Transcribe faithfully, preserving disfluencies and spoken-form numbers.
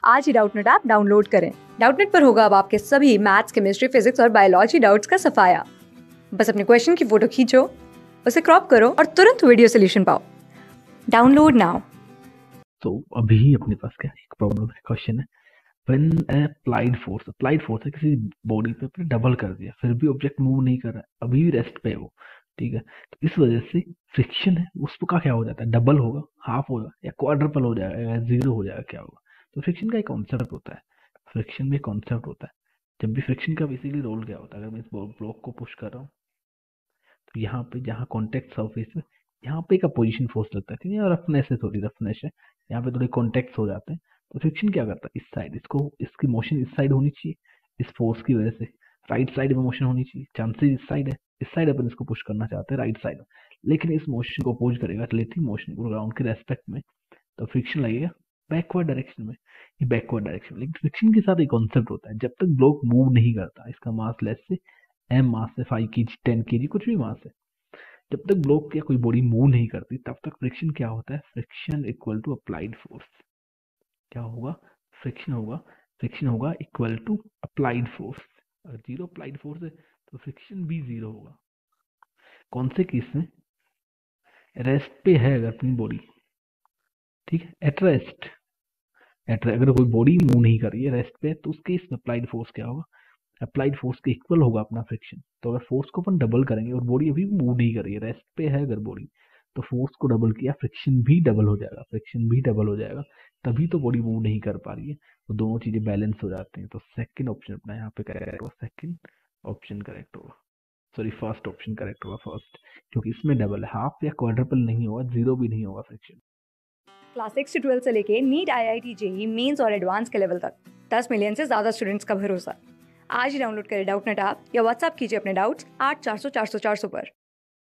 आज ही Doubtnut app download करें। डाउटनेट पर होगा अब आपके सभी मैथ्स, केमिस्ट्री, फिजिक्स और बायोलॉजी डाउट्स का सफाया। बस अपने क्वेश्चन की फोटो खींचो, उसे क्रॉप करो और तुरंत वीडियो सोल्यूशन पाओ। Download now. तो अभी अपने पास क्या एक प्रॉब्लम है, क्वेश्चन है when applied force applied force है किसी बॉडी पे अपने डबल कर दिया, फिर भी ऑब्जेक्ट मूव नहीं कर रहा है, अभी भी रेस्ट पे है वो। ठीक है, तो इस वजह से फ्रिक्शन है उस का क्या हो जाता है, डबल होगा, हाफ होगा या क्वाड्रपल हो जाएगा या जीरो हो जाएगा, क्या होगा। तो फ्रिक्शन का एक कॉन्सेप्ट होता है, फ्रिक्शन में कॉन्सेप्ट होता है। जब भी फ्रिक्शन का बेसिकली रोल क्या होता है, अगर मैं इस ब्लॉक को पुश कर रहा हूँ तो यहाँ पे जहाँ कॉन्टेक्ट सरफेस है यहाँ पे एक अपोजिशन फोर्स लगता है, ठीक है, और रफनेस है, थोड़ी रफनेस है, यहाँ पे थोड़े कॉन्टेक्ट हो जाते हैं। तो फ्रिक्शन क्या करता है, इस साइड इसको इसकी मोशन इस साइड होनी चाहिए, इस फोर्स की वजह से राइट साइड में मोशन होनी चाहिए, चांसेस इस साइड है, इस साइड अपन इसको पुश करना चाहते हैं राइट साइड में, लेकिन इस मोशन को अपोज करेगा रिलेटिव मोशन को ग्राउंड के रेस्पेक्ट में, तो फ्रिक्शन लगेगा बैकवर्ड डायरेक्शन में, ये बैकवर्ड डायरेक्शन में। लेकिन फ्रिक्शन के साथ एक कॉन्सेप्ट होता है, जब तक ब्लॉक मूव नहीं करता, इसका मास लेस से एम मास है, फाइव के जी, टेन के जी, कुछ भी मास है, जब तक ब्लॉक या कोई बॉडी मूव नहीं करती तब तक फ्रिक्शन क्या होता है, friction equal to applied force. क्या होगा, फ्रिक्शन होगा फ्रिक्शन होगा इक्वल टू अप्लाइड फोर्स। अगर जीरो अप्लाइड फोर्स है तो फ्रिक्शन भी जीरो होगा। कौन से केस में, रेस्ट पे है अगर अपनी बॉडी, ठीक है, एट रेस्ट एट अगर कोई बॉडी मूव नहीं कर रही है, रेस्ट पे, तो उस केस में अप्लाइड फोर्स क्या होगा, अप्लाइड फोर्स के इक्वल होगा अपना फ्रिक्शन। तो अगर फोर्स को अपन डबल करेंगे और बॉडी अभी भी मूव नहीं कर रही है, रेस्ट पे है अगर बॉडी, तो फोर्स को डबल किया, फ्रिक्शन भी डबल हो जाएगा, फ्रिक्शन भी डबल हो जाएगा, तभी तो बॉडी मूव नहीं कर पा रही है, तो दोनों चीजें बैलेंस हो जाती हैं। तो सेकंड ऑप्शन अपना यहाँ पे करेक्ट होगा, सेकंड ऑप्शन करेक्ट होगा, सॉरी फर्स्ट ऑप्शन करेक्ट होगा, फर्स्ट, क्योंकि इसमें डबल है, हाफ या क्वाड्रपल नहीं होगा, जीरो भी नहीं होगा फ्रिक्शन। क्लास सिक्स से ट्वेल्थ से लेके NEET, I I T, JEE mains और एडवांस के लेवल तक दस मिलियन से ज्यादा स्टूडेंट्स का भरोसा। आज ही डाउनलोड करें डाउटनेट ऐप या व्हाट्सएप कीजिए अपने डाउट्स आठ चार सौ चार सौ चार सौ पर।